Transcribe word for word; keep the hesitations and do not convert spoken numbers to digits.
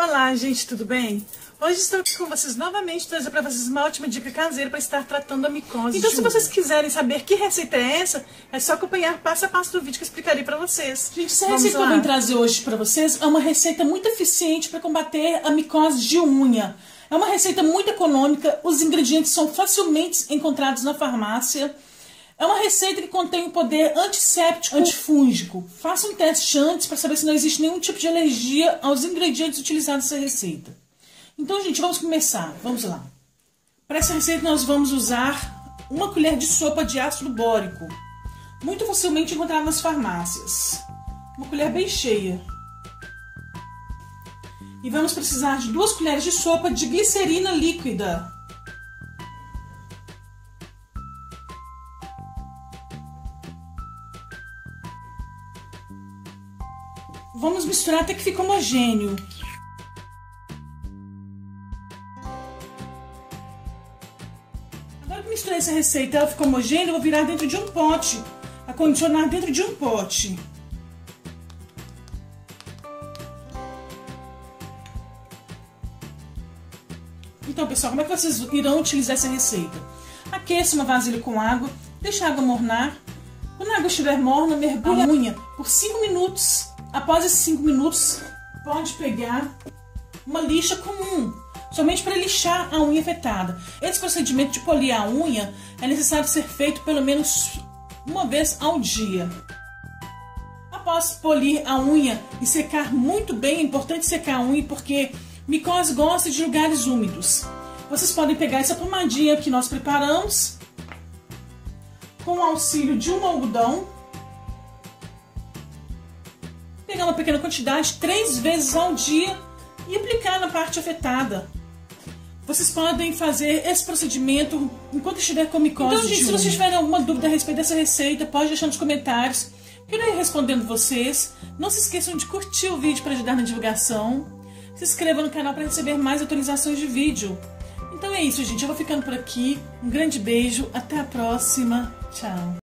Olá, gente, tudo bem? Hoje estou aqui com vocês novamente, trazer para vocês uma ótima dica caseira para estar tratando a micose. Então, se vocês quiserem saber que receita é essa, é só acompanhar passo a passo do vídeo que eu explicarei para vocês. Gente, essa receita que eu vim trazer hoje para vocês é uma receita muito eficiente para combater a micose de unha. É uma receita muito econômica, os ingredientes são facilmente encontrados na farmácia. É uma receita que contém um poder antisséptico, antifúngico. Faça um teste antes para saber se não existe nenhum tipo de alergia aos ingredientes utilizados nessa receita. Então, gente, vamos começar. Vamos lá. Para essa receita nós vamos usar uma colher de sopa de ácido bórico, muito facilmente encontrado nas farmácias. Uma colher bem cheia. E vamos precisar de duas colheres de sopa de glicerina líquida. Vamos misturar até que fique homogêneo. Agora que misturei essa receita e ela ficou homogênea, eu vou virar dentro de um pote, acondicionar dentro de um pote. Então, pessoal, como é que vocês irão utilizar essa receita? Aqueça uma vasilha com água, deixa a água mornar. Quando a água estiver morna, mergulhe a unha por cinco minutos. Após esses cinco minutos, pode pegar uma lixa comum, somente para lixar a unha afetada. Esse procedimento de polir a unha é necessário ser feito pelo menos uma vez ao dia. Após polir a unha e secar muito bem, é importante secar a unha porque micose gosta de lugares úmidos. Vocês podem pegar essa pomadinha que nós preparamos com o auxílio de um algodão. Pegar uma pequena quantidade, três vezes ao dia, e aplicar na parte afetada. Vocês podem fazer esse procedimento enquanto estiver com micose. Então, gente, se vocês tiverem alguma dúvida a respeito dessa receita, pode deixar nos comentários, que eu irei respondendo vocês. Não se esqueçam de curtir o vídeo para ajudar na divulgação. Se inscreva no canal para receber mais atualizações de vídeo. Então é isso, gente. Eu vou ficando por aqui. Um grande beijo. Até a próxima. Tchau.